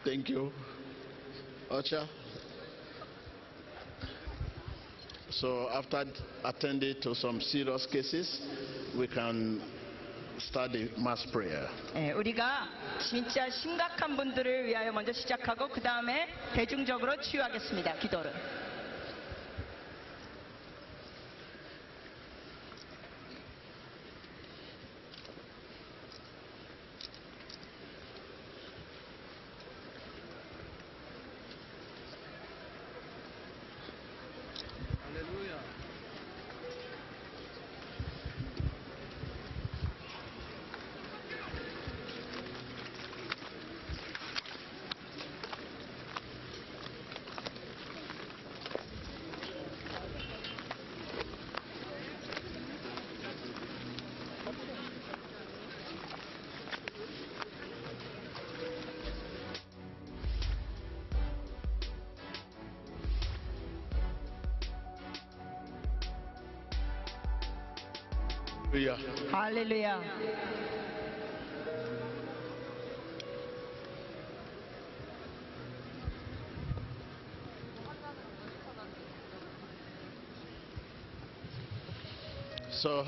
Thank you. Usher. So after attending to some serious cases, we can start the mass prayer. 우리가 진짜 심각한 분들을 위하여 먼저 시작하고 그 다음에 대중적으로 치유하겠습니다. 기도를. 할렐루야. So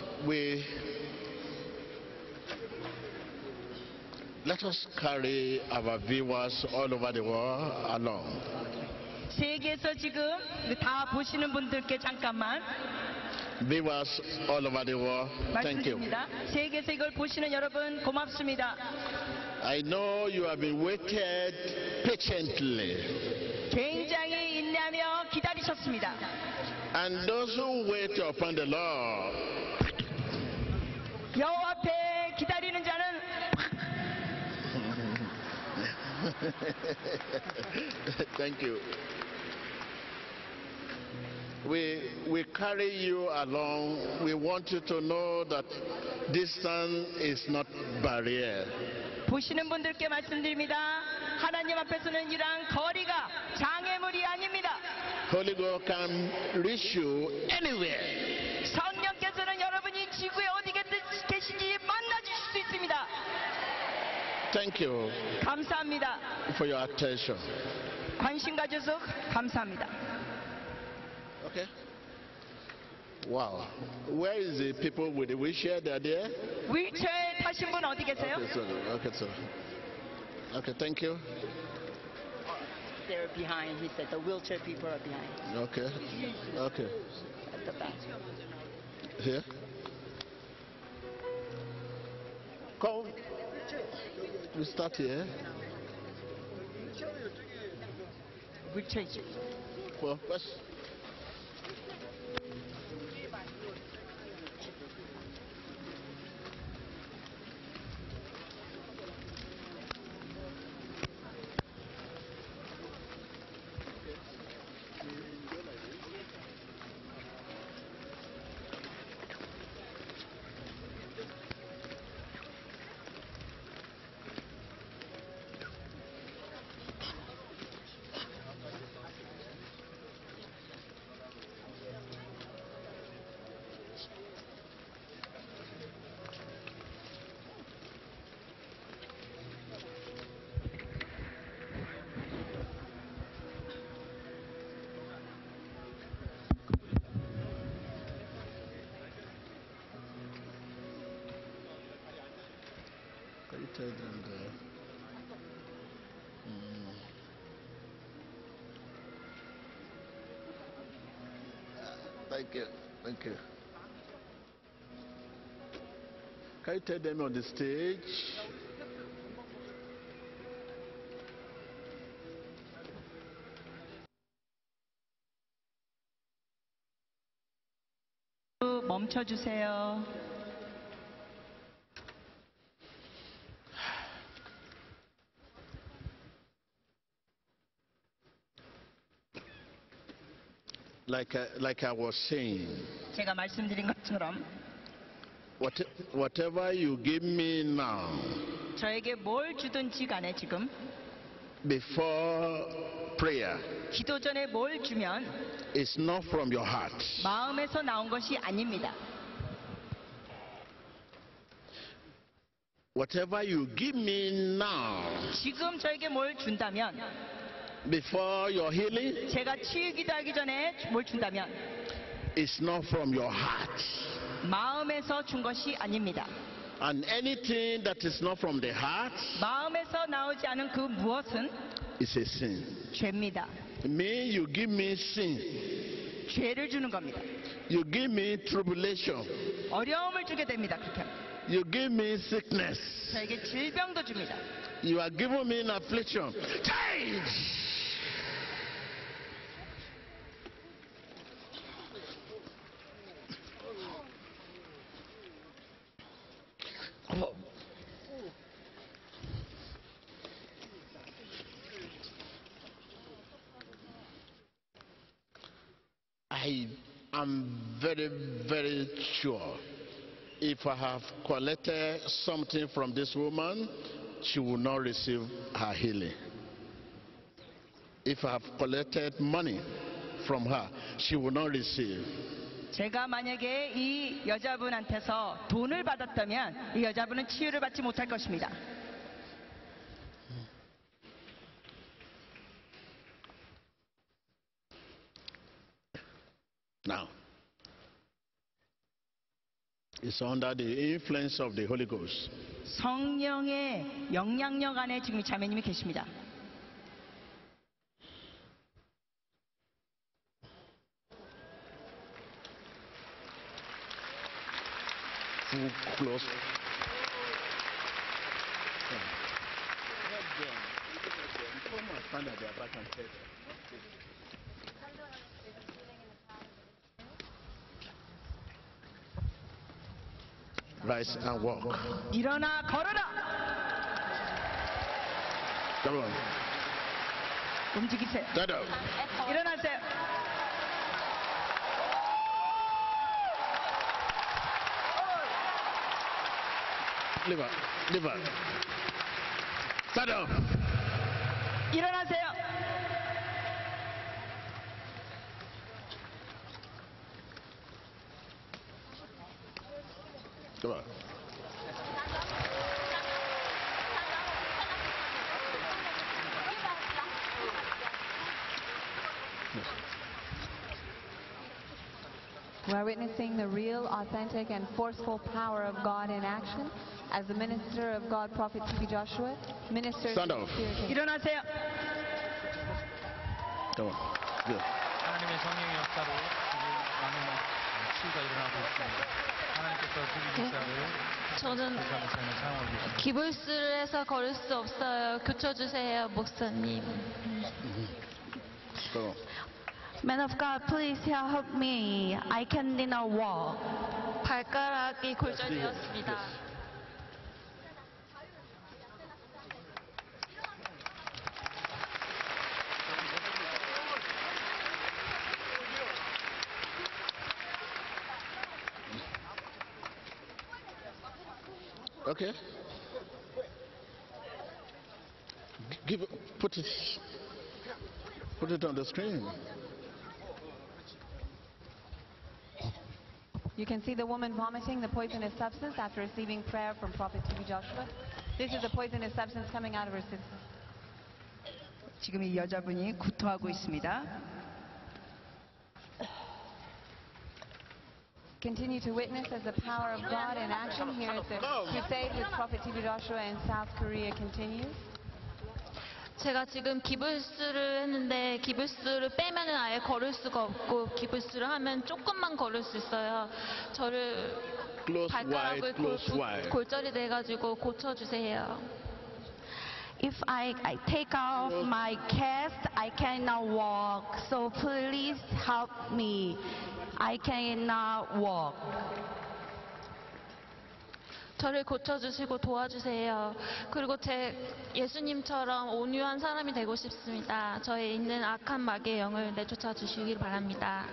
let us carry our viewers all over the world along. 세계에서 지금 다 보시는 분들께 잠깐만 Viewers all over the world, thank you. 말씀드립니다. 세계에서 이걸 보시는 여러분 고맙습니다. I know you have been waited patiently. 굉장히 인내하며 기다리셨습니다. And those who wait upon the Lord, 여호와 앞에 기다리는 자는 thank you. We carry you along. We want you to know that distance is not barrier. 보시는 분들께 말씀드립니다. 하나님 앞에서는 이러한 거리가 장애물이 아닙니다. Holy Ghost can reach you anywhere. 성령께서는 여러분이 지구에 어디 계신지 만나주실 수 있습니다. Thank you 감사합니다. for your attention. 관심 가져서 감사합니다. Okay. Wow. Where is the people with the wheelchair? They are there? 휠체어에 타신 분 어디 계세요? Okay, sir. Okay, sir. Okay, thank you. They're behind. He said the wheelchair people are behind. Okay. Okay. At the back. Here. Come. We start here. 휠체어 있죠. Well, first. And thank you. Thank you. Can you take them on the stage? 멈춰 주세요. Like I was saying, 제가 말씀드린 것처럼 whatever you give me now, 저에게 뭘 주든지 간에 지금 before prayer, 기도 전에 뭘 주면 it's not from your heart. 마음에서 나온 것이 아닙니다. whatever you give me now 지금 저에게 뭘 준다면, before your healing 제가 치유 기도하기 전에 뭘 준다면 is not from your heart. 마음에서 준 것이 아닙니다. And anything that is not from the heart 마음에서 나오지 않은 그 무엇은 is a sin. 죄입니다. It means you give me sin, 죄를 주는 겁니다. you give me tribulation, 어려움을 주게 됩니다. 그렇게 하면. you give me sickness, 저에게 질병도 줍니다. you are giving me an affliction. Change! I am very, very sure if I have collected something from this woman, she will not receive her healing. If I have collected money from her, she will not receive. 제가 만약에 이 여자분한테서 돈을 받았다면 이 여자분은 치유를 받지 못할 것입니다. Now, it's under the influence of the Holy Ghost. 성령의 영향력 안에 지금 이 자매님이 계십니다. Full close. Rise and walk. 일어나 걸어라. Come on. 움직이세요. Stand up. 일어나세요. Live up. Live up. Stand up. 일어나세요. Come on. We are witnessing the real, authentic, and forceful power of God in action as the minister of God, Prophet T.B. Joshua, ministers Stand the up. Spirit. 일어나세요. Come on. Good. 하나님의 성령의 역사로 지금 많은 치유가 일어나고 있습니다. 하나님께서 주기 역사를 저는 목사님을 사용하고 계십니다. 기불수를 해서 걸을 수 없어요. 고쳐주세요, 목사님. Come on. Man of God, please help me. I cannot walk. 발가락이 골절되었습니다. Okay. Put it on the screen. You can see the woman vomiting the poisonous substance after receiving prayer from Prophet T.B. Joshua. This is the poisonous substance coming out of her system. 지금 이 여자분이 구토하고 있습니다. Continue to witness as the power of God in action here at the crusade with Prophet T.B. Joshua in South Korea continues. 제가 지금 기불수를 했는데 기불수를 빼면은 아예 걸을 수가 없고 기불수를 하면 조금만 걸을 수 있어요. 저를 Close 발가락을 wide, close wide. 골절이 돼가지고 고쳐주세요. If I take off my cast, I cannot walk. So please help me. I cannot walk. 저를 고쳐주시고 도와주세요. 그리고 제 예수님처럼 온유한 사람이 되고 싶습니다. 저에 있는 악한 마귀의 영을 내쫓아 주시길 바랍니다.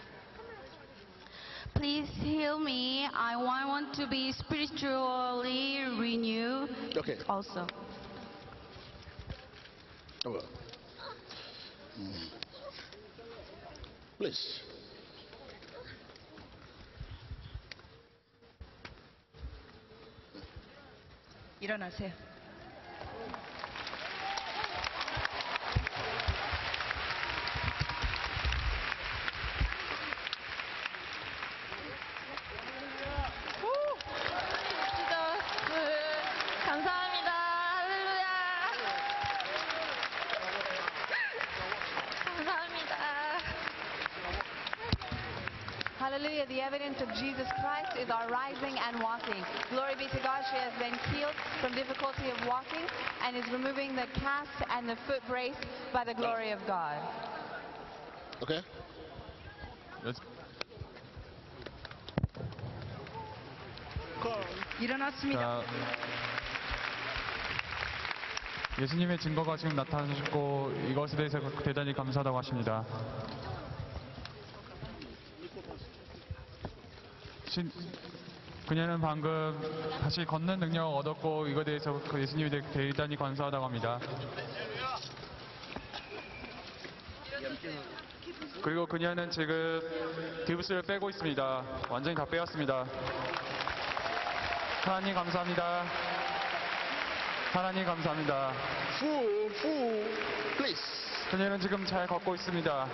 Please heal me. I want to be spiritually renewed. Okay. Also. Come on. Please. 일어나세요. 감사합니다. 할렐루야. 감사합니다. Hallelujah. The evidence of Jesus Christ is our rising and walking. Glory be to God. She has been healed from difficulty of walking and is removing the cast and the foot brace by the glory of God. Okay? 일어났습니다. 자, 예수님의 증거가 지금 나타나셨고 이것에 대해서 대단히 감사하다고 하십니다. 그녀는 방금 다시 걷는 능력을 얻었고 이것에 대해서 예수님에 대해 대단히 감사하다고 합니다. 그리고 그녀는 지금 기부스를 빼고 있습니다. 완전히 다 빼었습니다. 하나님 감사합니다. 하나님 감사합니다. Full, please. 그녀는 지금 잘 걷고 있습니다.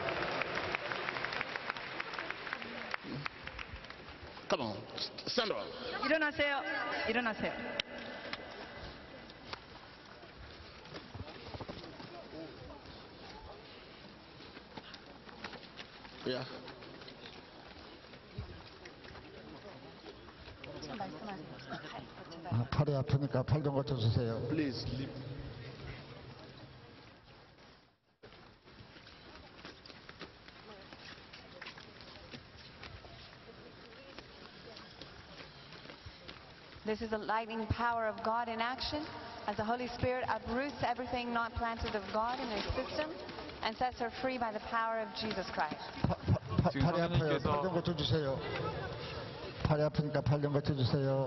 Come on, stand up. 일어나세요. 일어나세요. Yeah. 팔이 아프니까 팔 좀 고쳐주세요. Please leave. This is the lightning power of God in action as the Holy Spirit uproots everything not planted of God in her system and sets her free by the power of Jesus Christ. 지금 팔이 아파요. 성령님께서 팔 좀 고쳐주세요. 팔이 아프니까 팔 좀 고쳐주세요.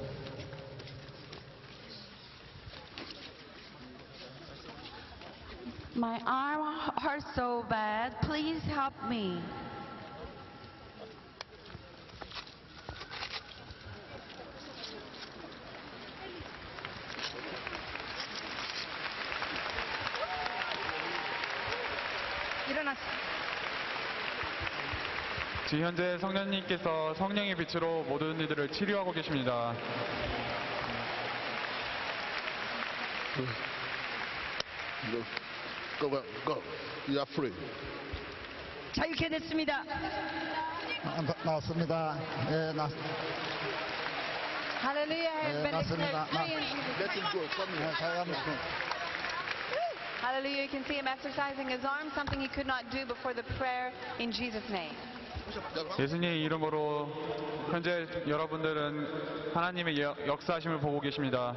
My arm hurts so bad. Please help me. 일어났습니다. 지금 현재 성령님께서 성령의 빛으로 모든 이들을 치료하고 계십니다. Go. You are free. 자유케 됐습니다. 나왔습니다. 예, Hallelujah has been 맞습니다. declared free in Jesus Let him go. Come here. Hallelujah. You can see him exercising his arm, something he could not do before the prayer in Jesus' name. 예수님의 이름으로 현재 여러분들은 하나님의 역사하심을 보고 계십니다.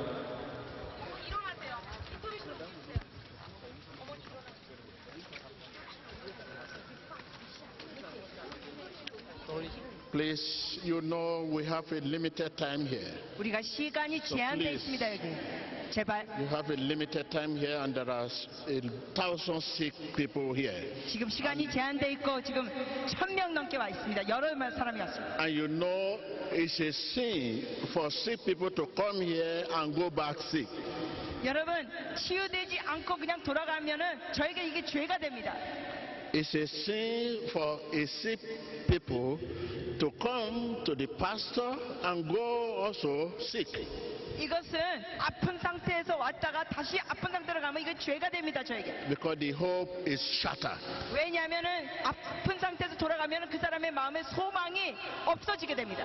Please, you know we have a limited time here. 우리가 시간이 제한되어 please. 있습니다. 여기. 제발. We have a limited time here and there are 1,000 sick people here. 지금 시간이 제한되어 있고 지금 1,000명 넘게 와 있습니다. 여러 사람이 왔습니다. And you know it's a sin for sick people to come here and go back sick. 여러분 치유되지 않고 그냥 돌아가면은 저에게 이게 죄가 됩니다. It's a sin for a sick people to come to the pastor and go also sick. 이것은 아픈 상태에서 왔다가 다시 아픈 상태로 가면 이거 죄가 됩니다. 저에게. Because the hope is shattered. 왜냐하면은 아픈 상태에서 돌아가면은 그 사람의 마음의 소망이 없어지게 됩니다.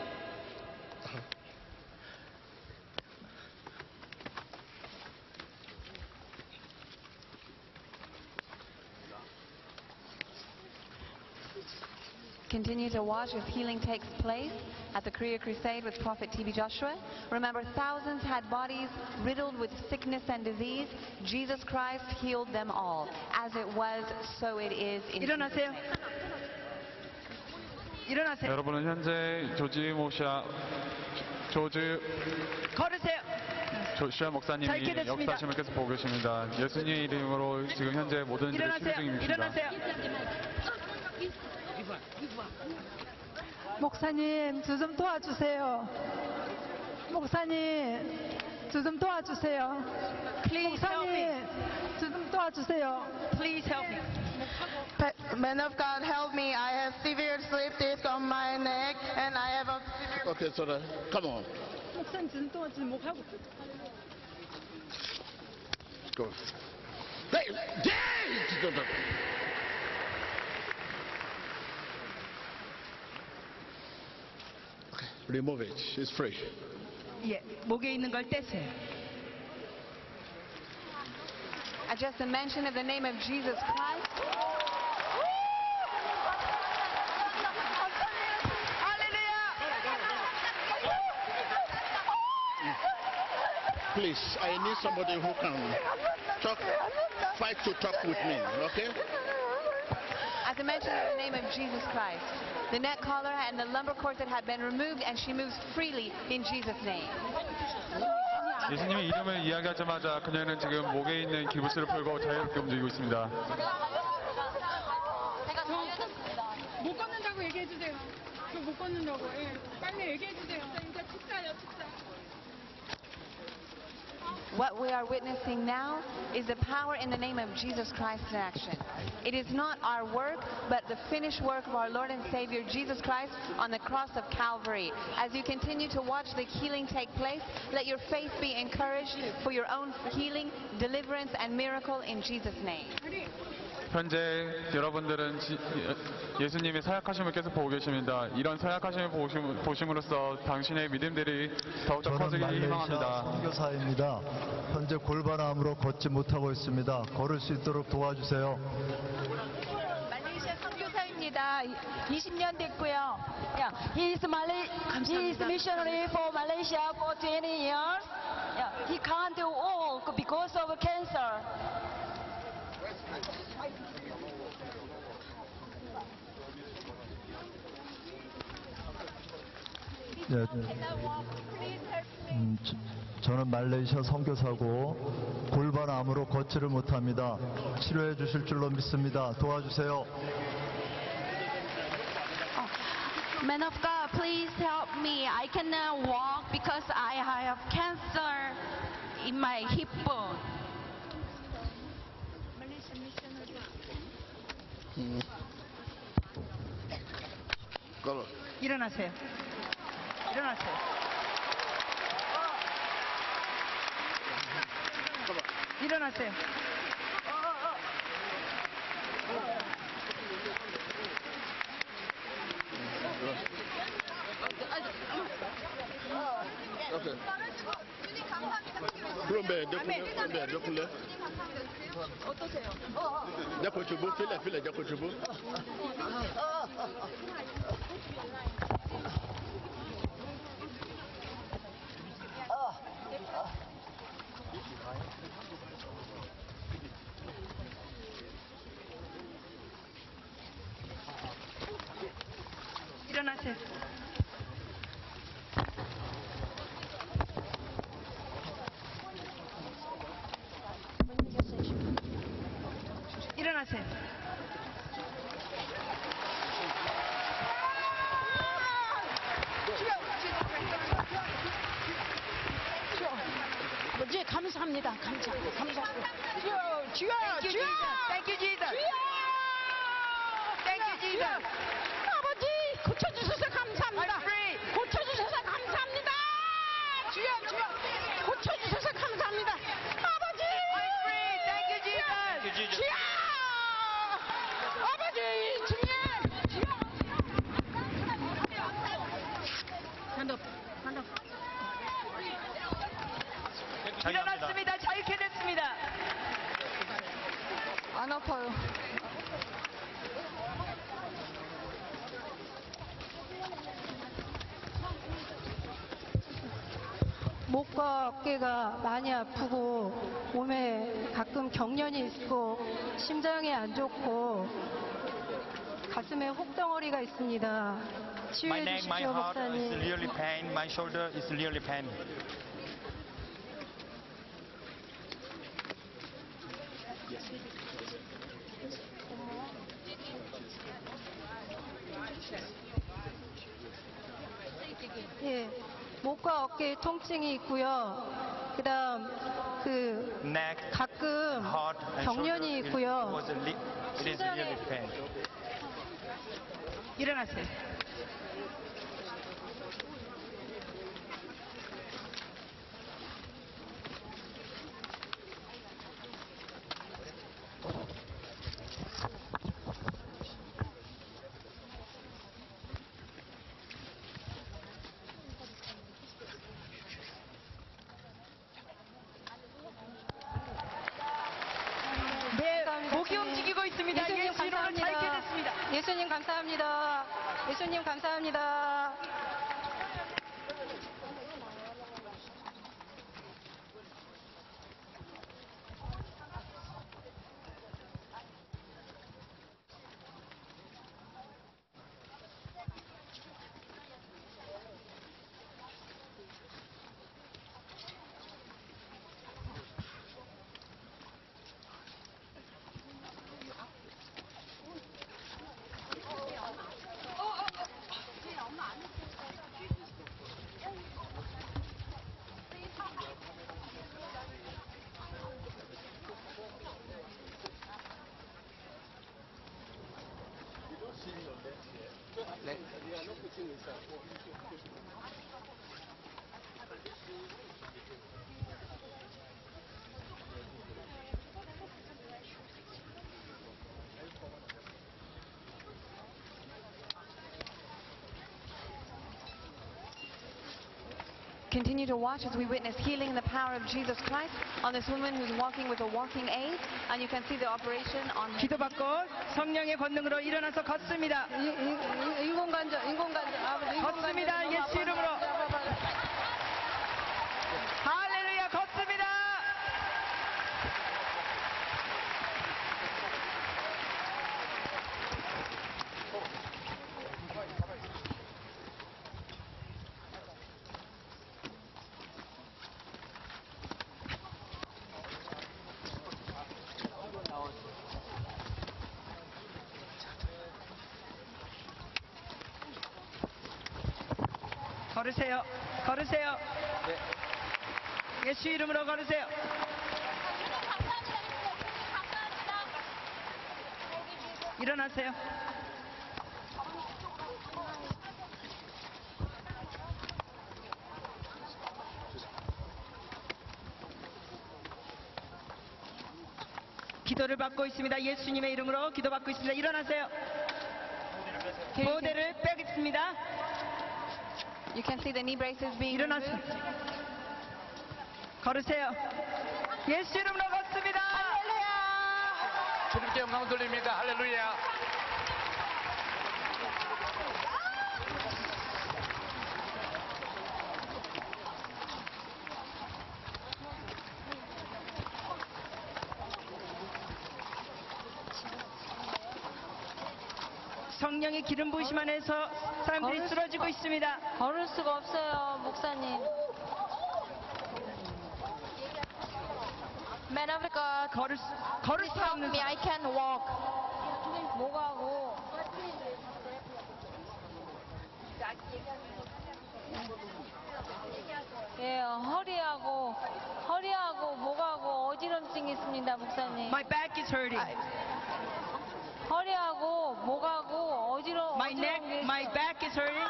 Continue to watch as healing takes place at the Korea Crusade with Prophet T.B. Joshua. Remember, thousands had bodies riddled with sickness and disease. Jesus Christ healed them all. As it was, so it is in Jesus' 일어나세요. name. 일어나세요. 여러분은 현재 걸으세요. 조시아 목사님이 잘 됐습니다. 역사심을 계속 보고 계십니다. 예수님의 이름으로 지금 현재 모든 이들을 치료 일어나세요. 중입니다. 일어나세요. 목사님, 저 좀 도와주세요. 목사님, 저 좀 도와주세요. Please help me. 목사님, 저 좀 도와주세요. Please help me. Man of God, help me. I have severe slip disc on my neck, and I have a severe... Okay, so come on. 목사님, 저 좀 도와주세요. 목하고. Go. Hey, hey! Okay, remove it. It's free. 예, 목에 있는 걸 떼세요. At just the mention of the name of Jesus Christ, Please, I need somebody who can fight to talk with me, okay? at the mention of the name of Jesus Christ, the neck collar and the lumbar corset had been removed, and she moves freely in Jesus' name. 예수님의 이름을 이야기하자마자 그녀는 지금 목에 있는 기부스를 풀고 자유롭게 움직이고 있습니다. 못 걷는다고 얘기해 주세요. 저 못 걷는다고. 예. 빨리 얘기해 주세요. 이제 축사요, 축사. What we are witnessing now is the power in the name of Jesus Christ in action. It is not our work, but the finished work of our Lord and Savior Jesus Christ on the cross of Calvary. As you continue to watch the healing take place, let your faith be encouraged for your own healing, deliverance, and miracle in Jesus' name. 현재 여러분들은 예수님의 사역하심을 계속 보고 계십니다. 이런 사역하심을 보심으로써 당신의 믿음들이 더욱더 저는 커지길 말레이시아 희망합니다. 선교사입니다. 현재 골반암으로 걷지 못하고 있습니다. 걸을 수 있도록 도와주세요. 말레이시아 선교사입니다. 20년 됐고요. He is missionary for Malaysia for 20 years. He can't walk because of cancer. 네, 저는 말레이시아 선교사고 골반암으로 걷지를 못합니다. 치료해 주실 줄로 믿습니다. 도와주세요. Man of God, please help me. I cannot walk because I have cancer in my hip bone. 일어나세요. 일어나세요. 일어나세요. Okay. Kúrò jókòó. 어떠세요? Jẹ́ kó ṣubú, fílẹ̀, jẹ́ kó ṣubú. 일어나세요. 일어나세요. 먼저 감사합니다. 감사합니다. 주여. Thank you, Jesus. Thank you, Jesus. 아버지 고쳐주셔서 감사합니다. I'm free. 고쳐주셔서 감사합니다. 주여. 고쳐주셔서 감사합니다. 아버지. I'm free. Thank you, Jesus. 주여. 아버지 주님. 일어났습니다. 자유케 됐습니다. 안 아파요. 목과 어깨가 많이 아프고 몸에 가끔 경련이 있고 심장이 안 좋고 가슴에 혹덩어리가 있습니다. My 치유해 neck, my 주십시오, heart is 목사님. really pain. My shoulder is really pain. 예, 목과 어깨에 통증이 있고요. 그다음 그 neck, 가끔 heart, and 경련이 shoulder. 있고요. It is really pain. 일어나세요. 네, 목이 움직이고 있습니다. 예수님 예수 이름으로 자유케 됐습니다. 감사합니다. 예수님 감사합니다. 예수님 감사합니다. Continue to watch as we witness healing in the power of Jesus Christ on this woman who's walking with a walking aid, and you can see the operation on her. 기도받고 성령의 권능으로 일어나서 걷습니다. 인공관절. 걷습니다. 예수 이름으로. 할렐루야, 걷습니다. 걸으세요. 걸으세요. 예수 이름으로 걸으세요. 일어나세요. 기도를 받고 있습니다. 예수님의 이름으로 기도받고 있습니다. 일어나세요. 보호대를 빼겠습니다. You can see the knee braces being 일어나세요. 걸으세요. 예수 이름으로 걷습니다. 할렐루야. 주님께 영광 돌립니다. 할렐루야. 성령의 기름 부으심 안에서 사람들이 쓰러지고 있습니다. 걸을 수가 없어요, 목사님. Man of God, 걸을 수 없는 me. I can walk. 목하고 예, 허리하고 목하고 어지럼증이 있습니다, 목사님. My back is hurting. 허리하고 목하고 My neck, my back is hurting.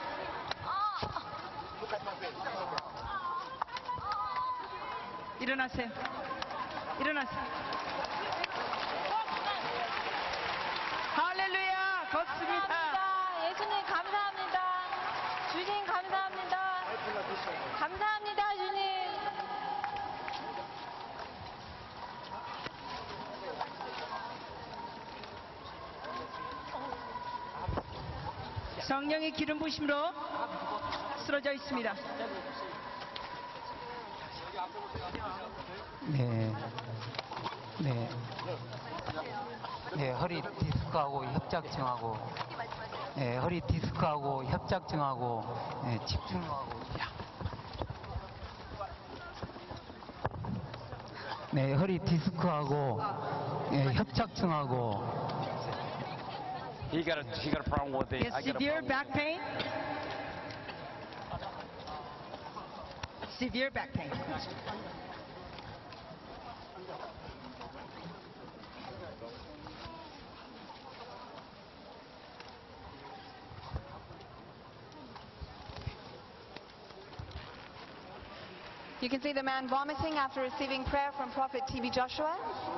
일어나세요. 일어나세요. 할렐루야. 걷습니다. 예수님 감사합니다. 주님 감사합니다. 감사합니다, 주님. 성령의 기름 부심으로 쓰러져 있습니다. 네, 허리 디스크하고 협착증하고, 허리 디스크하고 협착증하고, 집중하고, 허리 디스크하고, 협착증하고. He got a problem with it. Yes, severe back pain. severe back pain. You can see the man vomiting after receiving prayer from Prophet TB Joshua.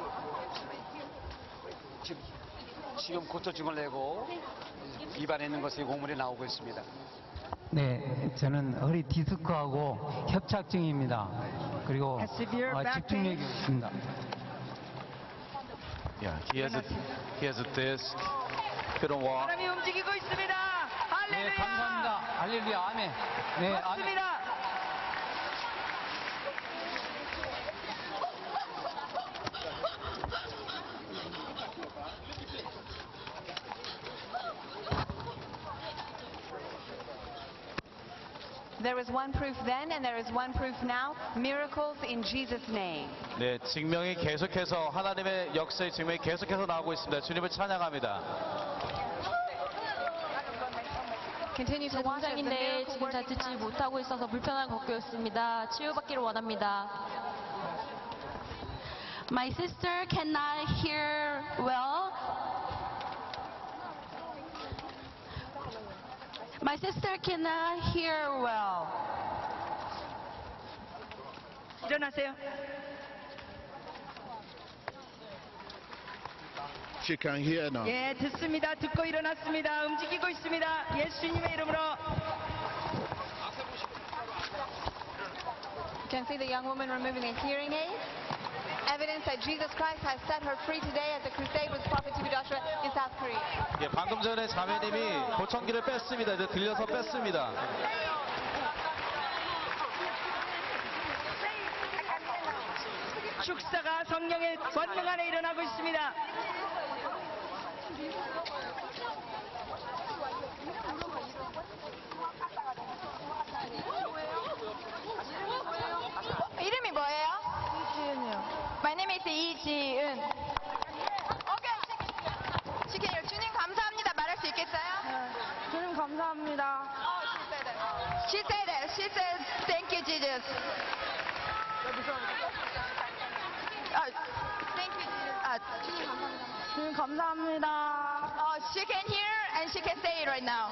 지금 고통증을 내고 입안에 있는 것이 곡물이 나오고 있습니다. 네, 저는 허리 디스크하고 협착증입니다. 그리고 집중력이 없습니다. Yeah, he has a disc. Couldn't walk. 사람이 움직이고 있습니다. 할렐루야. 네, 감사합니다. 할렐루야, 아멘. 네, 맞습니다. There is one proof then and there is one proof now. Miracles in Jesus' name. 네, 증명이 계속해서 하나님의 역사의 증명이 계속해서 나오고 있습니다. 주님을 찬양합니다. Continue to watch as the 동장인데 miracle 지금 잘 working 듣지 못하고 있어서 불편한 겪고 치유받기를 원합니다. My sister cannot hear well. My sister cannot hear well. 일어나세요. She can hear now. 예, 듣습니다. 듣고 일어났습니다. 움직이고 있습니다. 예수님의 이름으로. You can see the young woman removing a hearing aid. Evidence that Jesus Christ has set her free today at the crusade with Prophet TB Joshua in South Korea. 예, 방금 전에 자매님이 보청기를 뺐습니다. 이제 들려서 뺐습니다. 축사가 성령의 권능 안에 일어나고 있습니다. 이름이 뭐예요? 이지은이요. My name is 이지은. 오케이. 시켜요. 주님 감사합니다. 말할 수 있겠어요? 주님 감사합니다. She said it. She said thank you Jesus. Thank you Jesus. 주님 감사합니다. 주님 감사합니다. She can hear and she can say it right now.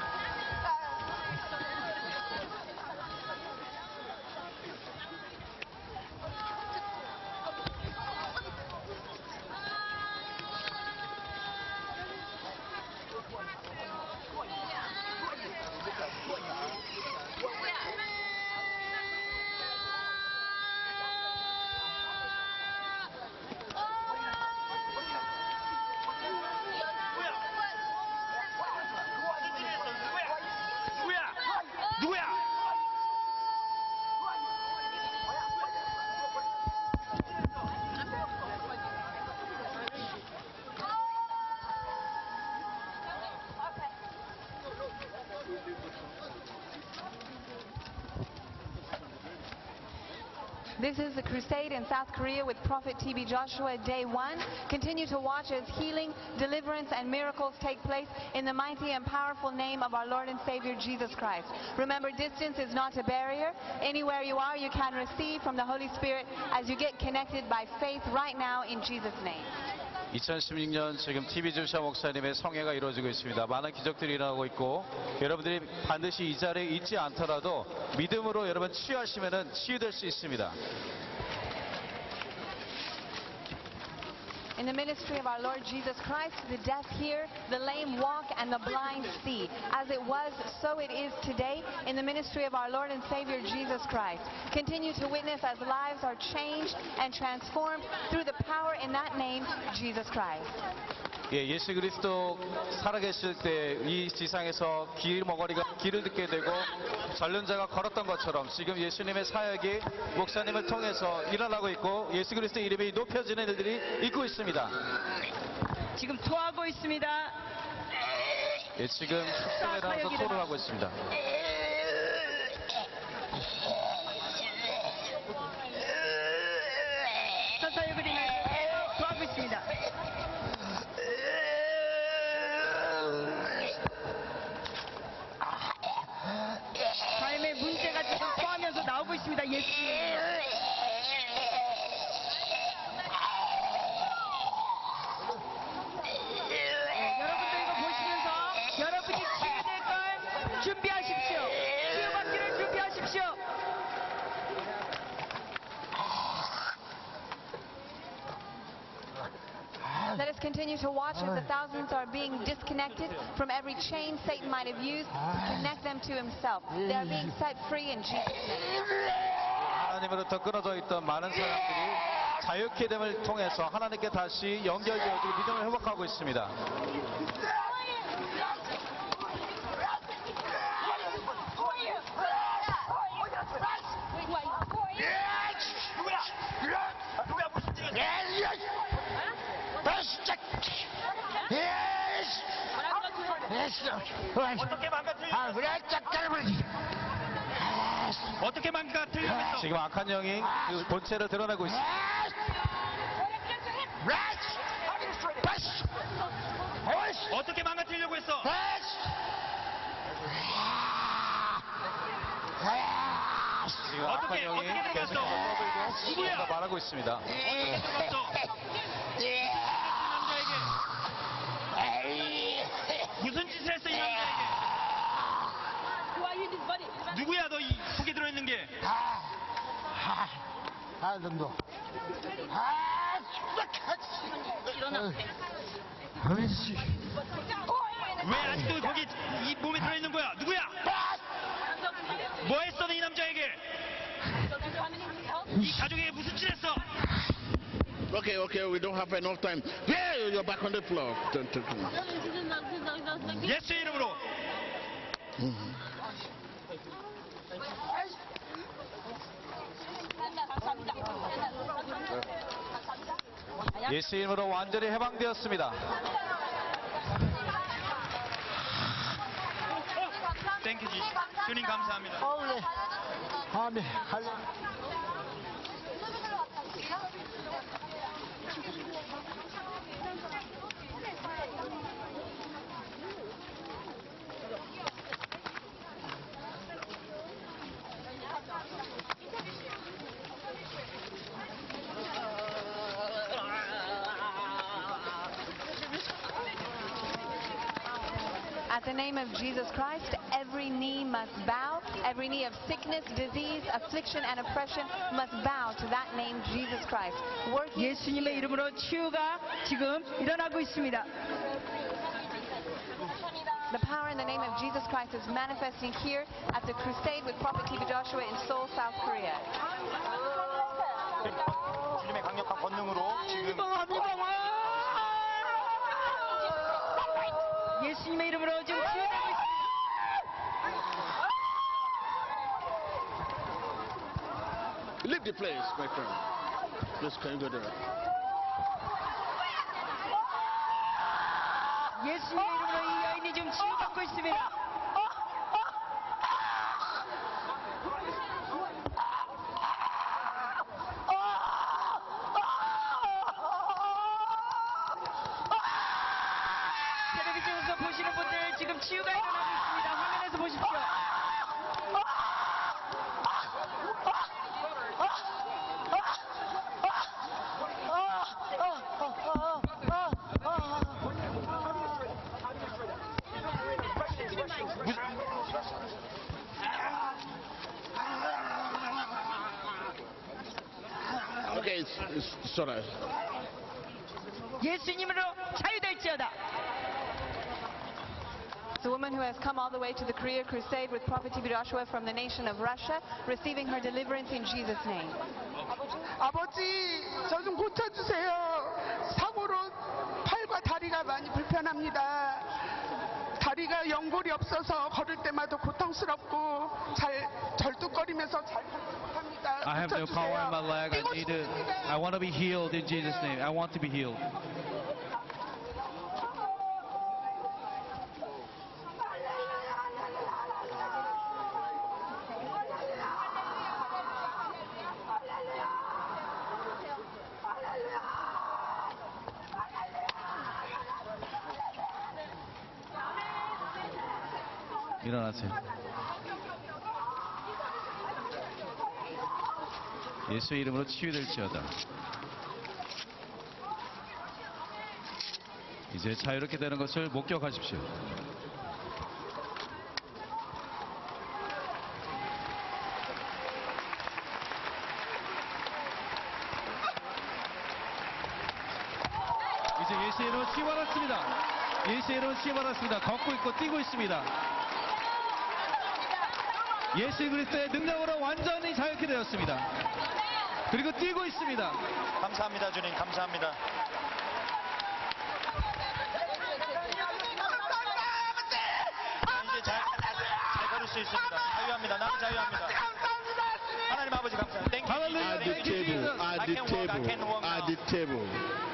This is the crusade in South Korea with Prophet TB Joshua, day 1. Continue to watch as healing, deliverance, and miracles take place in the mighty and powerful name of our Lord and Savior Jesus Christ. Remember, distance is not a barrier. Anywhere you are, you can receive from the Holy Spirit as you get connected by faith right now in Jesus' name. 2016년 지금 TB 조슈아 목사님의 성회가 이루어지고 있습니다. 많은 기적들이 일어나고 있고 여러분들이 반드시 이 자리에 있지 않더라도 믿음으로 여러분 치유하시면 치유될 수 있습니다. In the ministry of our Lord Jesus Christ, the deaf hear, the lame walk, and the blind see. As it was, so it is today in the ministry of our Lord and Savior Jesus Christ. Continue to witness as lives are changed and transformed through the power in that name, Jesus Christ. 예, 예수 그리스도 살아계실 때 이 지상에서 길을 듣게 되고 전륜자가 걸었던 것처럼 지금 예수님의 사역이 목사님을 통해서 일어나고 있고 예수 그리스도의 이름이 높여지는 일들이 있고 있습니다. 지금 토하고 있습니다. 예, 지금 숙성에 나와서 토를 하고 있습니다. 사사역을 토하고 있습니다. 삶의 문제가 지금 토하면서 나오고 있습니다. Let us continue to watch as the thousands are being disconnected from every chain Satan might have used to connect them to himself. They are being set free in Jesus' name. 하나님으로부터 끊어져 있던 많은 사람들이 자유케 됨을 통해서 하나님께 다시 연결되어지고 믿음을 회복하고 있습니다. 어떻게 망가뜨리겠어? 지금 악한 영이 그 본체를 드러내고 있습니다. 어떻게 망가뜨리려고 했어? 지금 악한 영이 계속해서 떠들고 말하고 있습니다. 무슨 짓을 했어 이 남자에게? 누구야 너 이 속에 들어있는 게? 정도. 왜 아직도 거기 이 몸에 들어있는 거야? 누구야? 뭐 했어 너 이 남자에게? 이 가족에게 무슨 짓 했어? Okay, we don't have enough time. Yeah, you're back on the floor. 예수 이름으로. 예수 이름으로 완전히 해방되었습니다. 땡큐 지. 주님 감사합니다. 아멘. At the name of Jesus Christ, every knee must bow. Every knee of sickness, disease, affliction, and oppression must bow to that name, Jesus Christ. 예수님의 이름으로 치유가 지금 일어나고 있습니다. The power in the name of Jesus Christ is manifesting here at the crusade with Prophet TB Joshua in Seoul, South Korea. 주님의 강력한 권능으로 지금 예수님의 이름으로 지금 치유되고 있습니다. Leave the place, my friend. Please, can you go there? 예수님의 이름으로 이 여인이 지금 치유받고 있습니다. 텔레비전에서 보시는 분들 지금 치유가 일어나고 있습니다. 화면에서 보십시오. Okay, it's all right. 예수님으로 자유될지어다. The woman who has come all the way to the Korea crusade with Prophet TB Joshua from the nation of Russia, receiving her deliverance in Jesus' name. 아버지, 저 좀 고쳐주세요. 사고로 팔과 다리가 많이 불편합니다. 다리가 연골이 없어서 걸을 때마다 고통스럽고 잘 절뚝거리면서 잘 못합니다. I have no power in my leg. I want to be healed in Jesus' name. I want to be healed. 일어나세요. 예수의 이름으로 치유될지어다. 이제 자유롭게 되는 것을 목격하십시오. 이제 예수의 이름으로 치유받았습니다. 예수의 이름으로 치유받았습니다. 걷고 있고 뛰고 있습니다. 예수 그리스도의 능력으로 완전히 자유케 되었습니다. 그리고 뛰고 있습니다. 감사합니다, 주님. 감사합니다. 이제 잘 걸을 수 있습니다. 자유합니다. 나는 자유합니다. 하나님 아버지 감사합니다. Thank you. At the table, at the table, at the table.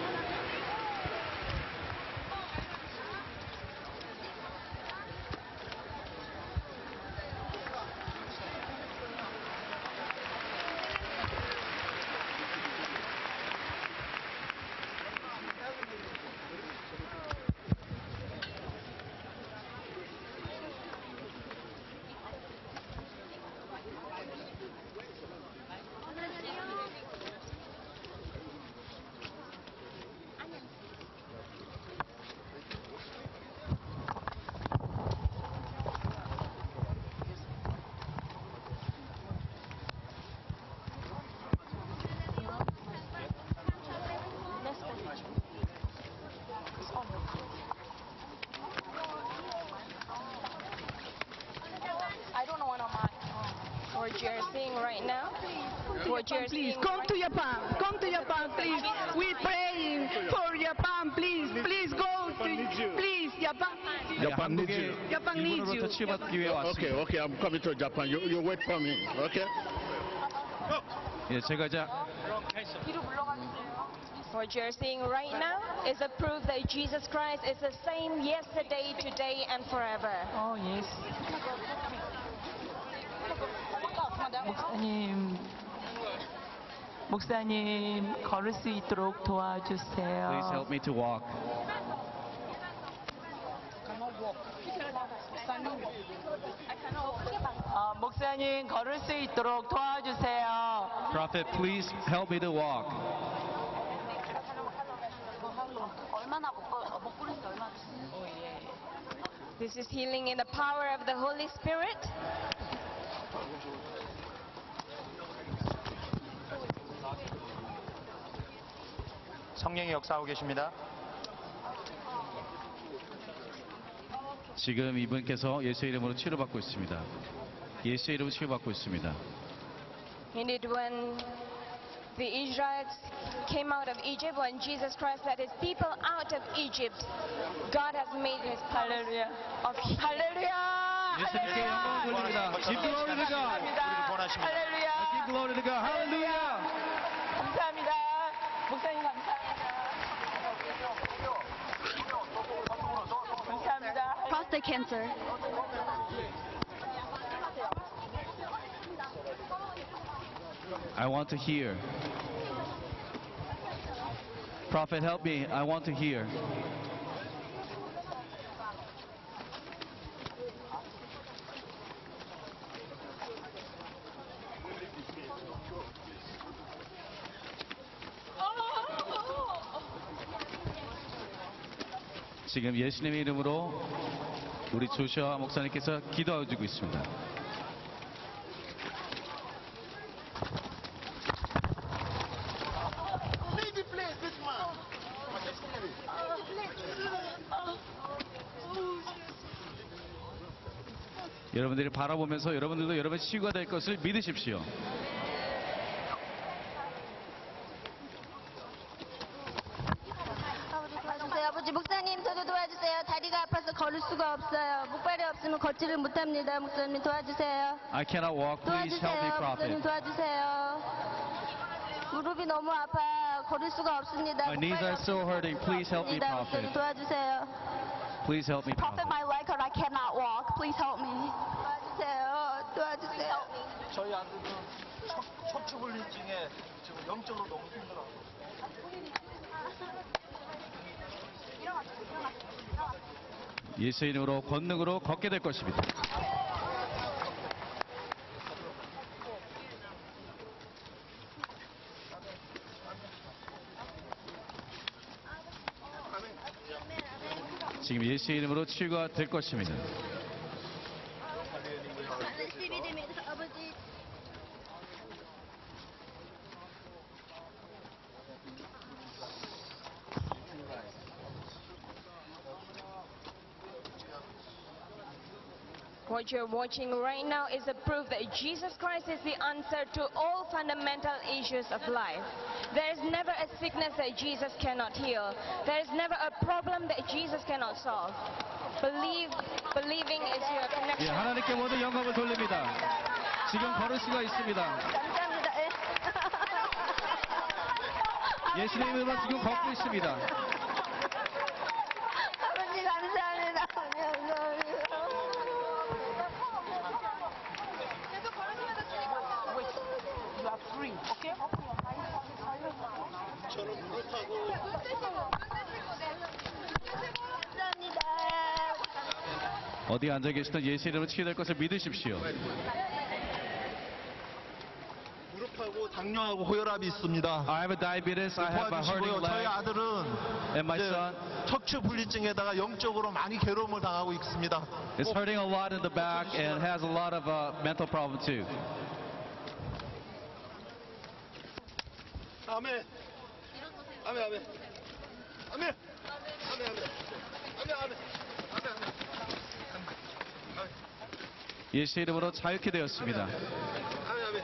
I don't know what what you're seeing right now. What you're Please seeing come right to Japan. Come to Japan, please. We praying for Japan, please. Please go to, please, Japan. Japan needs you. Japan needs you. 일본으로부터 치유받기 위해 왔습니다. Okay, okay, I'm coming to Japan. You wait for me, okay? 예, 제가 이제 What you're seeing right now is a proof that Jesus Christ is the same yesterday, today, and forever. Oh, yes. 목사님, 걸을 수 있도록 도와주세요. Please help me to walk. 목사님, 걸을 수 있도록 도와주세요. Prophet, please help me to walk. This is healing in the power of the Holy Spirit. 성령이 역사하고 계십니다. 지금 이분께서 예수의 이름으로 치료받고 있습니다. 예수의 이름으로 치료받고 있습니다. Indeed, when the Israelites came out of Egypt, when Jesus Christ led his people out of Egypt, God has made his promise of Hallelujah! 예수님께 영광을 돌립니다. Give glory to God. Give glory to God. Hallelujah. 감사합니다. 목사님 감사합니다. 감사합니다. Prostate cancer. I want to hear. Prophet, help me. I want to hear. 지금 예수님의 이름으로 우리 조슈아 목사님께서 기도해 주고 있습니다. 여러분들이 바라보면서 여러분들도 여러분 치유가 될 것을 믿으십시오. 아버지 목사님 저도 도와주세요. 다리가 아파서 걸을 수가 없어요. 목발이 없으면 걷지를 못합니다. 목사님 도와주세요. I cannot walk. Please help me, 도와주세요. 목사님 prophet. 도와주세요. 무릎이 너무 아파 걸을 수가 없습니다. My knees are so hurting. Please help me, 목사님 prophet. 도와주세요. Please help me, prophet. my leg hurt. I cannot walk. Please help me. 도와주세요. 도와주세요. 저희 아들은 척추불림증에 지금 영적으로 너무 힘들어. 예수의 이름으로 권능으로 걷게 될 것입니다. 지금 예수의 이름으로 치유가 될 것입니다. What you're watching right now is a proof that Jesus Christ is the answer to all fundamental issues of life. There is never a sickness that Jesus cannot heal. There is never a problem that Jesus cannot solve. Believing is your 예, connection. 하나님께 모든 영광을 돌립니다. 지금 걸을 수가 있습니다. 예수님의 이름으로 지금 걷고 있습니다. 아버지 감사합니다. You are free, okay? 어디 앉아 계시든 예수 이름으로 치유될 것을 믿으십시오. 무릎하고 당뇨하고 고혈압이 있습니다. I have a diabetes, I have a hurting 도와주시고요. 저희 leg, 아들은 and my 이제 son 척추 분리증에다가 영적으로 많이 괴로움을 당하고 있습니다. is hurting a lot in the back and has a lot of mental problem too. 아멘. 아멘. 아멘. 아멘. 아멘. 아멘. 아멘. 아멘. 예수 이름으로 자유케 되었습니다. 아멘. 아멘.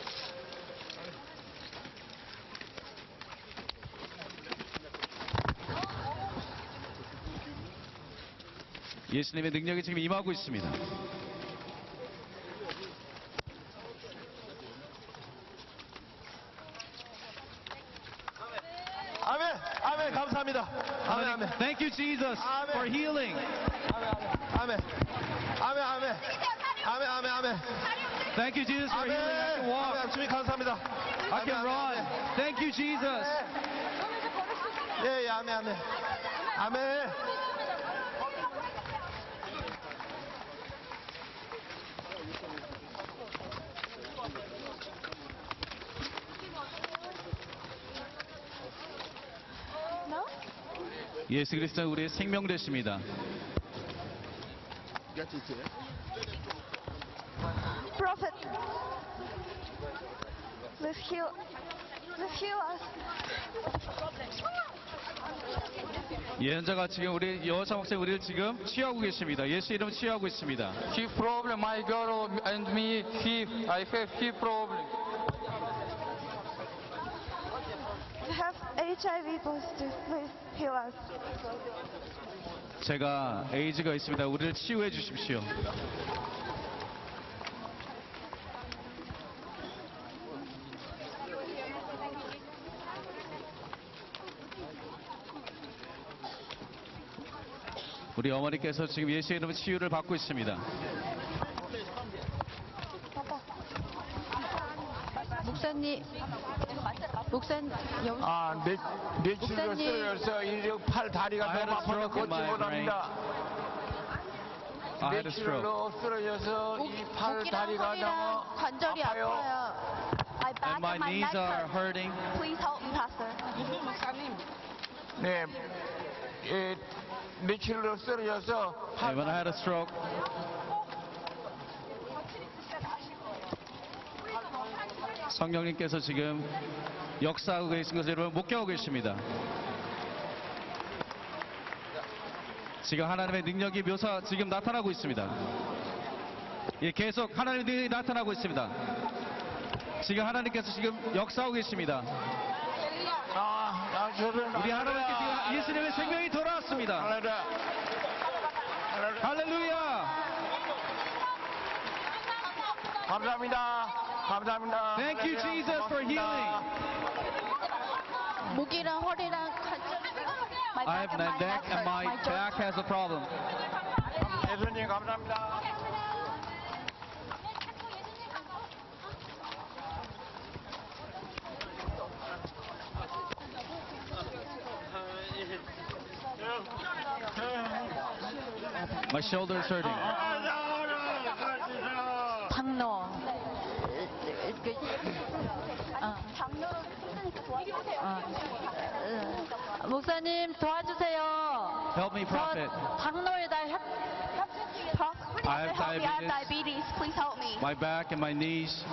예수님의 능력이 지금 임하고 있습니다. 아멘. 아멘. 감사합니다. 아멘. 아멘. Thank you, Jesus, for healing. 아멘. 아멘. 아멘. 아멘. 아멘. 아멘. Thank you, Jesus, for healing. I can walk. 아멘. 주님 감사합니다. I can run. Thank you, Jesus. 예, 예. 아멘. 아멘. 아멘. 예수 그리스도는 우리의 생명 되십니다. Prophet, let's heal us. 예언자가 지금 우리 여호사 목사님 우리를 지금 치유하고 계십니다. 예수 이름 치유하고 있습니다. Hip problem, my girl and me, I have hip problem. We have HIV positive. Please heal us. 제가 에이즈가 있습니다. 우리를 치유해 주십시오. 우리 어머니께서 지금 예수의 이름으로 치유를 받고 있습니다. 목사님, 여기 며칠로 쓰러져서 이쪽 팔 다리가 너무 아파서 걷지 못합니다. 며칠로 쓰러져서 이 팔 다리가 너무 관절이 아파요. My back And my and my knees neck are hurt. hurting. Please help me, Pastor. 네, 예, 며칠로 쓰러져서 And when I had a stroke, 성령님께서 지금 역사하고 계신 것을 여러분 목격하고 계십니다. 지금 하나님의 능력이 지금 나타나고 있습니다. 예, 계속 하나님의 능력이 나타나고 있습니다. 지금 하나님께서 지금 역사하고 계십니다. 우리 하나님께 지금 예수님의 생명이 돌아왔습니다. 할렐루야! 감사합니다. 감사합니다. Thank you, Jesus, for healing. 목이랑 허리랑 관절. My I back have my neck and my back has a problem. 예수님 감사합니다. My shoulder is hurting. 당뇨. 목사님 도와주세요. Help me, prophet. 당뇨에다 I have Help me, I have diabetes. diabetes. Please help me. My back and my knees.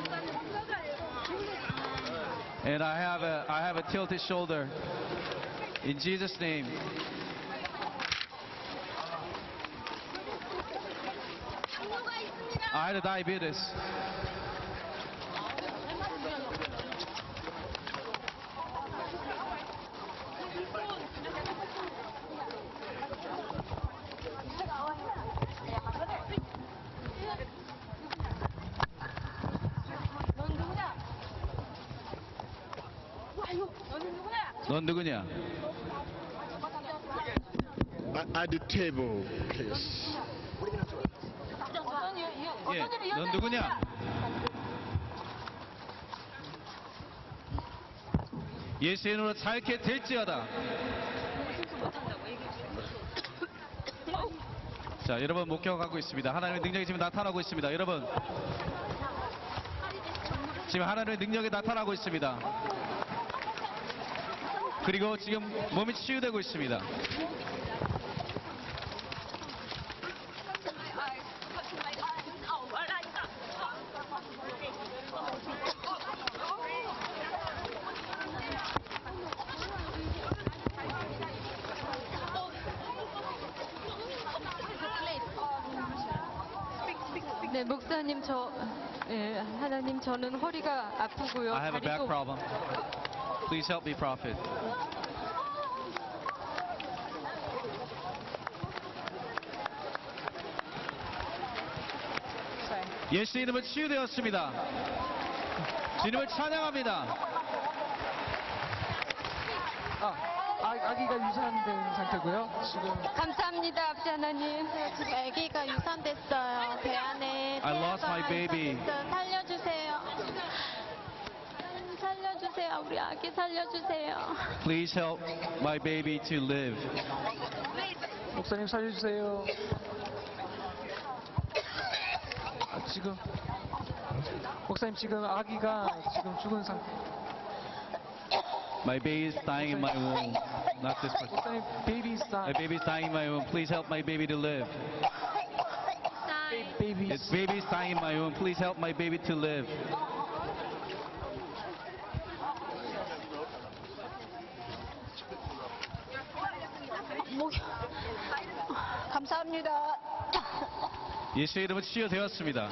And I have a tilted shoulder. In Jesus' name. I had diabetes. 넌 누구냐? At the table, please. 예, 넌 누구냐? 예수의 이름으로 자유케 될지어다. 자, 여러분 목격하고 있습니다. 하나님의 능력이 지금 나타나고 있습니다. 여러분, 지금 하나님의 능력이 나타나고 있습니다. 그리고 지금 몸이 치유되고 있습니다. 네, 목사님 하나님 저는 허리가 아프고요. I have a back problem. Please help me, prophet. 예수 이름은 치유되었습니다. 주님을 찬양합니다. 아기가 유산된 상태고요. 지금 감사합니다, 아버지 하나님. 지금 아기가 유산됐어요. 배 안에 I lost my baby. 살려주세요. 살려주세요. 우리 아기 살려주세요. Please help my baby to live. 목사님 살려주세요. 지금 목사님 지금 아기가 지금 죽은 상태. My baby is dying in my womb. Not this person. 목사님 baby's My baby is dying in my womb. Please help my baby to live. This baby is dying in my womb. Please help my baby to live. 감사합니다. 예수의 이름은 치유되었습니다.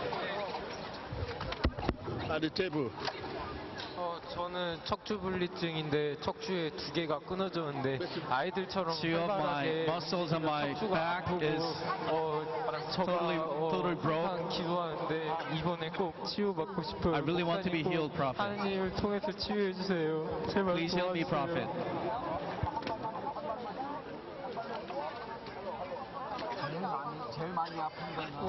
At the table. 저는 척추분리증인데 척추에 두 개가 끊어졌는데 아이들처럼 Two of my 활발하게 muscles on my 척추가 back 아프고 is totally broke. 항상 기도하는데 이번에 꼭 치유받고 싶어요. I really want to be 목사님 꼭 healed, prophet. 하나님을 통해서 치유해 주세요. 제발 Please help me, prophet. 제일 많이 아픈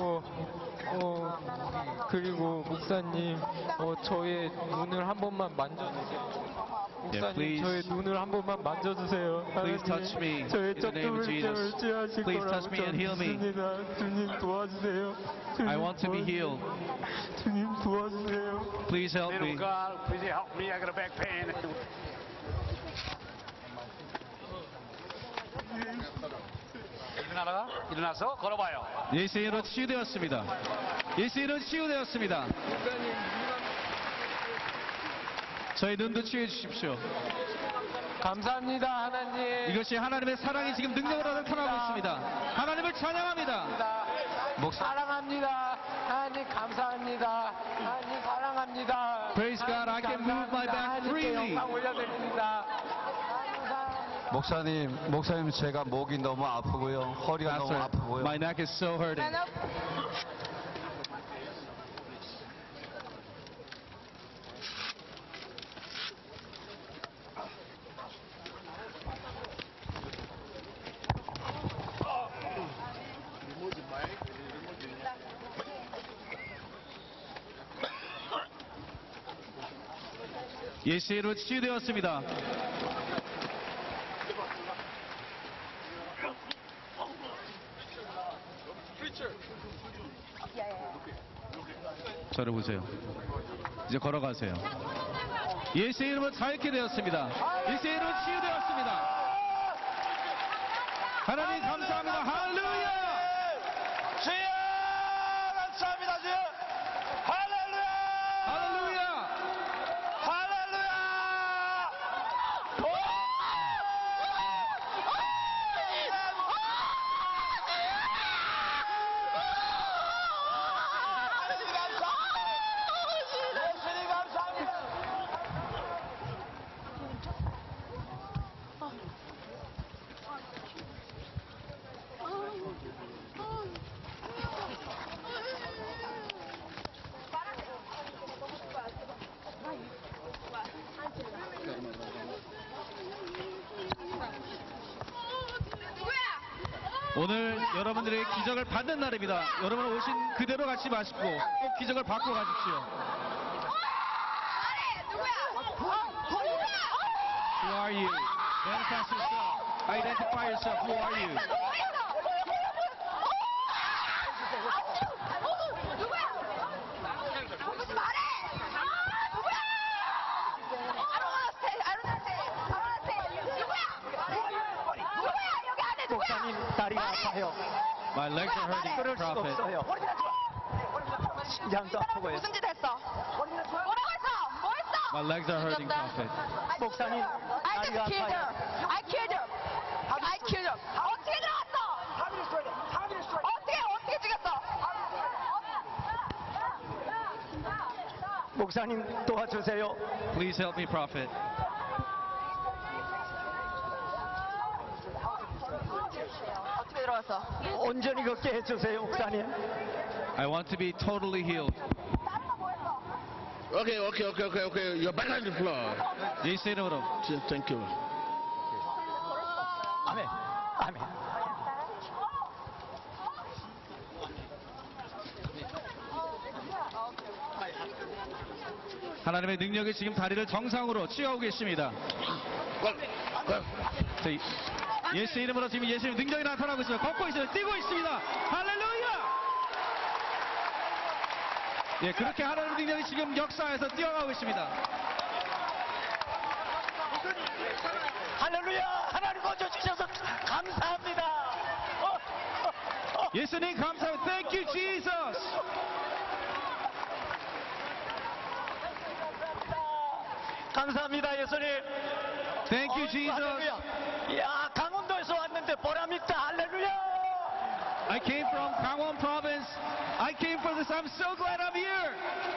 그리고 목사님 저의 눈을 한 번만 만져주세요. 목사님 please. 저의 눈을 한 번만 만져주세요. Please touch me 저의 in the name of 척추불증을 Jesus. 치유하실 Please 거라고 touch me and heal me. 믿습니다. 주님 도와주세요. 주님 I want to be healed. 주님 도와주세요. Please help me. God, please help me. I got a back pain. 일어나서 걸어봐요. 예수의 이름으로 치유되었습니다. 예수의 이름으로 치유되었습니다. 저희 눈도 치유해 주십시오. 감사합니다, 하나님. 이것이 하나님의 사랑이 지금 능력으로 나타나고 있습니다. 하나님을 찬양합니다. 사랑합니다. 하나님 감사합니다. 하나님 사랑합니다. Praise God, I can move my back 하나님께 freely. 영광 올려드립니다. 목사님 제가 목이 너무 아프고요. 허리가 너무 Pastor, 아프고요. my neck is so hurting. 예수의 이름으로 치유되었습니다. 저를 보세요. 이제 걸어가세요. 예수의 이름으로 자유케 되었습니다. 예수의 이름으로 치유되었습니다. 하나님 감사합니다. 할렐루야! 주여 감사합니다 주여. 할렐루야. 할렐루야! 할렐루야. 오늘 여러분들의 기적을 받는 날입니다. 여러분 오신 그대로 가지 마시고 꼭 기적을 받고 가십시오. Who are you? Manifest yourself. Identify yourself. Who are you? 목사님 다리가 아파요. My legs are hurting, 걸을 수가 prophet. 없어요. 심장도 아프고요. 무슨 짓 했어? 뭐라고 했어? 뭐 했어? My legs are hurting, prophet. 목사님 I just 다리가 killed her. 아파요. I killed her. I killed her. 어떻게 들어갔어? 어떻게 죽였어? 목사님 도와주세요. Please help me, prophet. 어떻게 들어갔어? 온전히 걷게 해주세요, 목사님. I want to be totally healed. Okay. You're back on the floor. 예수 이름으로. Thank you. 아멘. 아멘. 하나님의 능력이 지금 다리를 정상으로 치유하고 계십니다. 자, 예수 이름으로 지금 예수님 능력이 나타나고 있어요. 걷고 있어요. 뛰고 있습니다. 할렐루야! 예, 그렇게 하나님의 능력이 지금 역사에서 뛰어가고 있습니다. 할렐루야! 하나님 고쳐주셔서 감사합니다. 예수님 감사합니다. Thank you, Jesus. 감사합니다, 예수님. Thank you, Jesus. 할렐루야. 이야, 강원도에서 왔는데 보람있다. 할렐루야. I came from Gangwon province. I came for this. I'm so glad I'm here.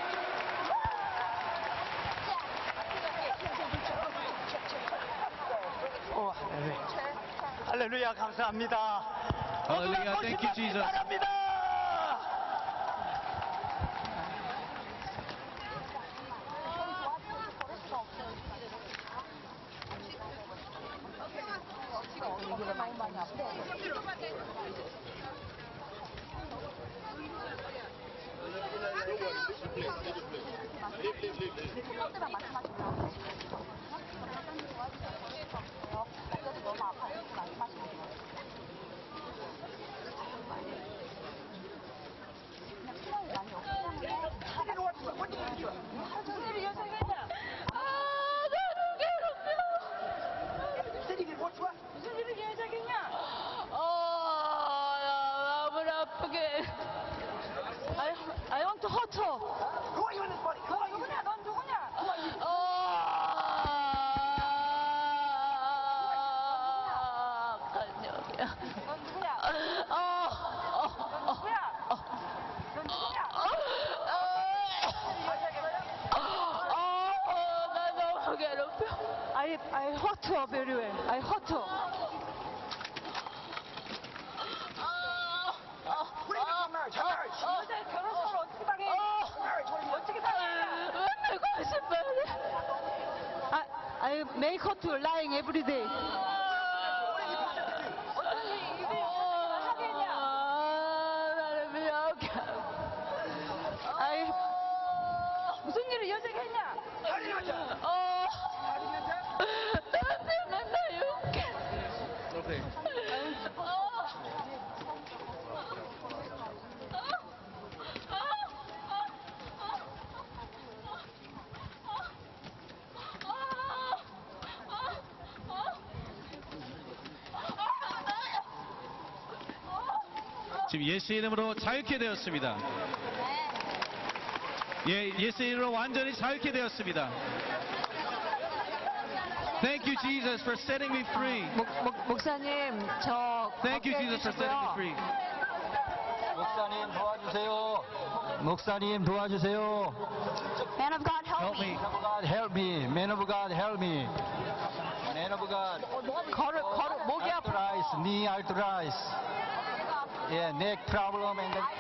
할렐루야, 감사합니다. Hallelujah. Thank you, Jesus. 바랍니다. 무슨 일을 예정했냐? 너무 아프게. I want to hurt her. 누구냐? 넌 누구냐? 간역이야. 넌 누구냐? 나 너무 괴롭혀. I hurt her very well. I hurt her. 여자 결혼식을 어떻게 당해? 어떻게 당해? 맨날 거짓말해. I make her to lying every day. 나를 미역해. 무슨 일을 여자가 했냐? 나한테 맨날 욕해. Okay. 지금 예수 이름으로 자유케 되었습니다. 예, 예수 이름으로 완전히 자유케 되었습니다. Thank you, Jesus, for setting me free. 목사님, 저 Thank you, Jesus, for setting me free. 목사님 도와주세요. 목사님 도와주세요. Man of God, help me. Man of God, help me. Man of God, help me. Man of God. 걸을 목이 아파. Arthritis, knee arthritis. Yeah, neck problem and the...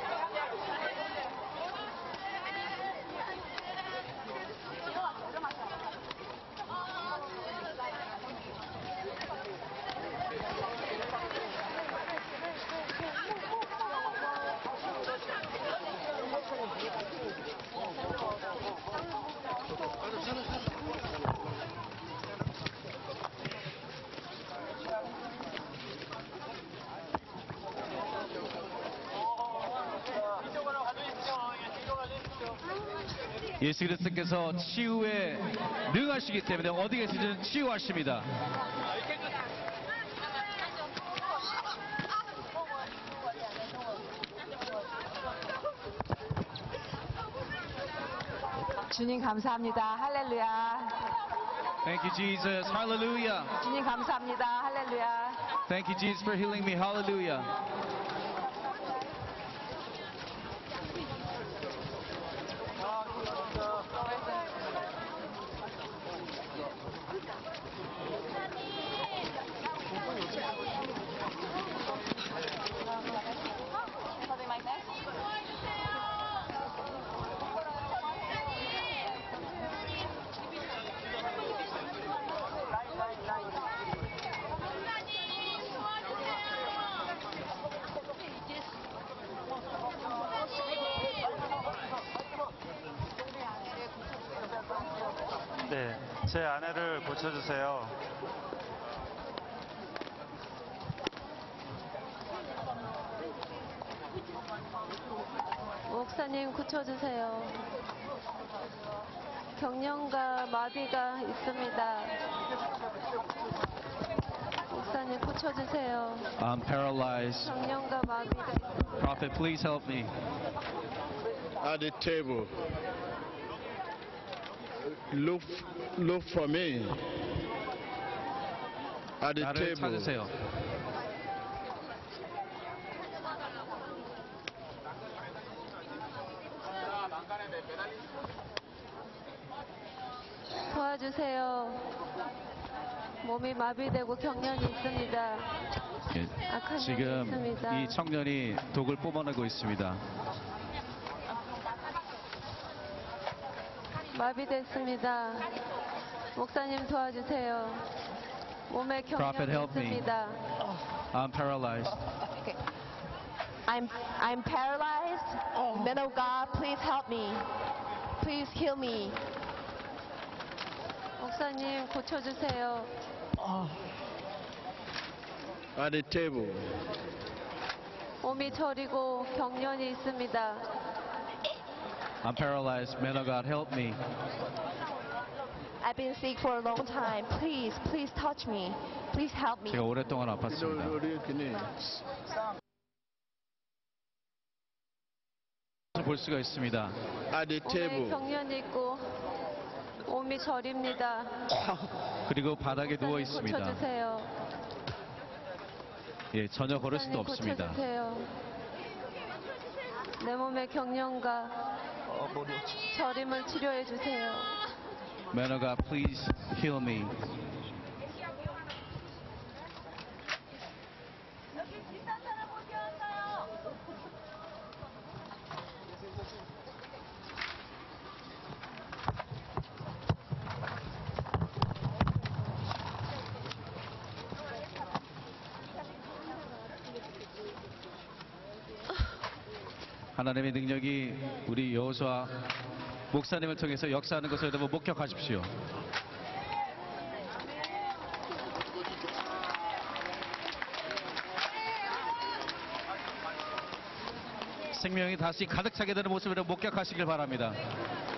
예수 그리스도께서 치유에 능하시기 때문에 어디 계시든 치유하십니다. 주님 감사합니다. 할렐루야. Thank you, Jesus. Hallelujah. 주님 감사합니다. 할렐루야. Thank you, Jesus, for healing me. Hallelujah. 네, 제 아내를 고쳐주세요. 목사님 고쳐주세요. 경련과 마비가 있습니다. 목사님 고쳐주세요. I'm paralyzed. 경련과 마비가 있습니다. Prophet, please help me. At the table. Look for me. At the 나를 table. 찾으세요. 도와주세요. 몸이 마비되고 경련이 있습니다. 예, 악한 영이 지금 있습니다. 이 청년이 독을 뿜어내고 있습니다. 마비됐습니다. 목사님 도와주세요. 몸에 Prophet, 경련이 help me. 있습니다. I'm paralyzed. I'm paralyzed. Man of God, please help me. Please heal me. 목사님 고쳐주세요. At the table. 몸이 저리고 경련이 있습니다. I'm paralyzed. Man of God, help me. I've been sick for a long time. Please touch me. Please help me. 제가 오랫동안 아팠습니다. 볼 수가 있습니다. At the 몸에 table. 경련이 있고 몸이 저립니다. 그리고 바닥에 누워 있습니다. 고쳐주세요. 예, 전혀 걸을 수도 목사님 없습니다. 고쳐주세요. 내 몸의 경련과 저림을 치료해 주세요. Man of God, please heal me. 하나님의 능력이 우리 여호수아 목사님을 통해서 역사하는 것을 여러분 목격하십시오. 생명이 다시 가득 차게 되는 모습을 목격하시길 바랍니다.